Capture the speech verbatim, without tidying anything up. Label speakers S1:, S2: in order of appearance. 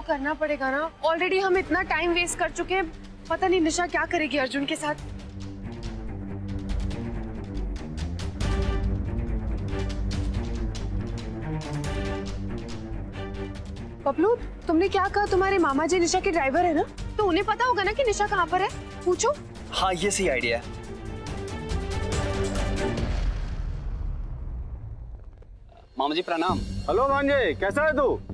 S1: करना पड़ेगा ना, ऑलरेडी हम इतना टाइम वेस्ट कर चुके हैं। पता नहीं निशा क्या करेगी अर्जुन के साथ। बबलू, तुमने क्या कहा? तुम्हारे मामा जी निशा के ड्राइवर है ना, तो उन्हें पता होगा ना कि निशा कहाँ पर है। पूछो।
S2: हाँ, ये सही आइडिया है। मामा जी प्रणाम।
S3: हेलो भांजे, कैसा है तू?